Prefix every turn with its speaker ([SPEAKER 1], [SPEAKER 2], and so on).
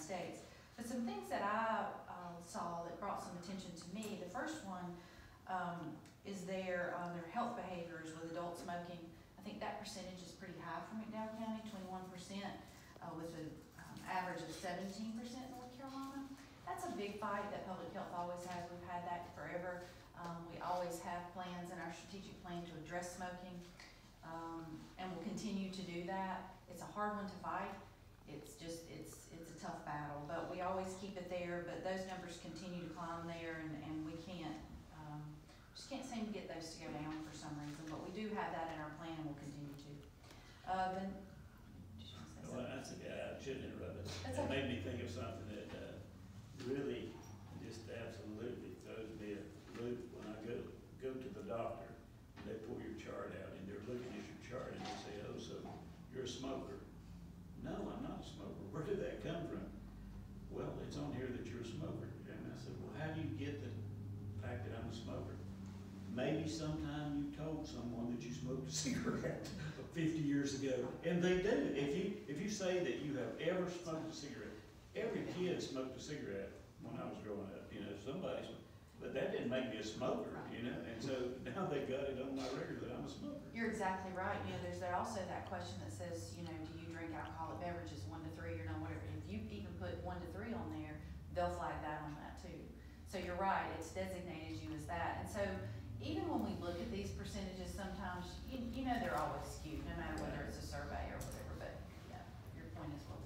[SPEAKER 1] States. But some things that I saw that brought some attention to me, the first one is their health behaviors with adult smoking. I think that percentage is pretty high for McDowell County, 21%, with an average of 17% in North Carolina. That's a big fight that public health always has. We've had that forever. We always have plans in our strategic plan to address smoking, and we'll continue to do that. It's a hard one to fight. It's a tough battle, but we always keep it there. But those numbers continue to climb there, and we just can't seem to get those to go down for some reason. But we do have that in our plan, and we'll continue to. Then,
[SPEAKER 2] well, that's I shouldn't interrupt it.
[SPEAKER 1] That's
[SPEAKER 2] It
[SPEAKER 1] okay.
[SPEAKER 2] made me think of something that really just absolutely throws me a loop when I go to the doctor and they pull your chart out and they're looking at your chart and they say, "Oh, so you're a smoker." No, I'm not a smoker. Where did that come from? Well, it's on here that you're a smoker. And I said, well, how do you get the fact that I'm a smoker? Maybe sometime you told someone that you smoked a cigarette 50 years ago, and they do. If you say that you have ever smoked a cigarette, every kid smoked a cigarette when I was growing up. You know, somebody, but that didn't make me a smoker. You know, and so now they got it on my record that I'm a smoker.
[SPEAKER 1] You're exactly right. You know, there's also that question that says, you know, do you drink alcoholic beverages 1 to 3 or no, whatever. If you even put 1 to 3 on there, they'll flag that on that too. So you're right, it's designated you as that. And so even when we look at these percentages, sometimes, you know, they're always skewed, no matter whether it's a survey or whatever, but yeah, your point is well